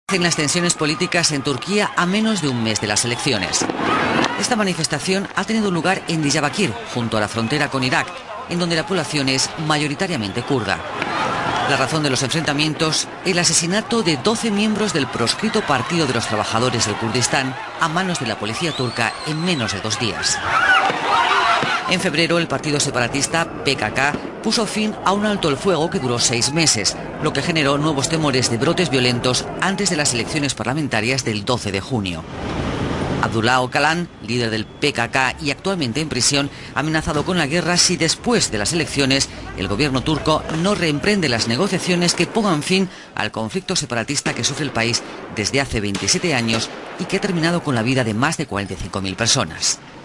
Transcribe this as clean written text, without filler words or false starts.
En las tensiones políticas en Turquía a menos de un mes de las elecciones. Esta manifestación ha tenido lugar en Diyarbakir, junto a la frontera con Irak, en donde la población es mayoritariamente kurda. La razón de los enfrentamientos, el asesinato de 12 miembros del proscrito Partido de los Trabajadores del Kurdistán a manos de la policía turca en menos de 2 días. En febrero, el partido separatista PKK puso fin a un alto el fuego que duró 6 meses, lo que generó nuevos temores de brotes violentos antes de las elecciones parlamentarias del 12 de junio. Abdullah Öcalan, líder del PKK y actualmente en prisión, ha amenazado con la guerra si después de las elecciones el gobierno turco no reemprende las negociaciones que pongan fin al conflicto separatista que sufre el país desde hace 27 años y que ha terminado con la vida de más de 45.000 personas.